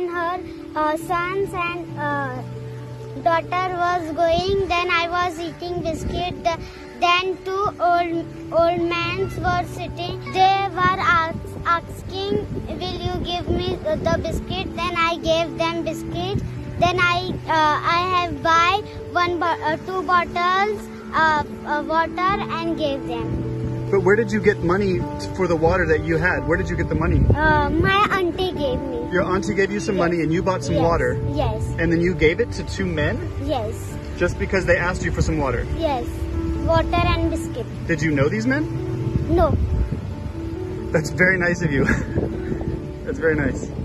when her sons and daughter was going, then I was eating biscuit. Then two old men were sitting. They were asking, "Will you give me the biscuit?" Then I gave them biscuit. Then I have buy two bottles water and gave them. But where did you get money for the water that you had? Where did you get the money? My auntie gave me. Your auntie gave you some money and you bought some water? Yes. And then you gave it to two men? Yes. Just because they asked you for some water? Yes. Water and biscuit. Did you know these men? No. That's very nice of you. That's very nice.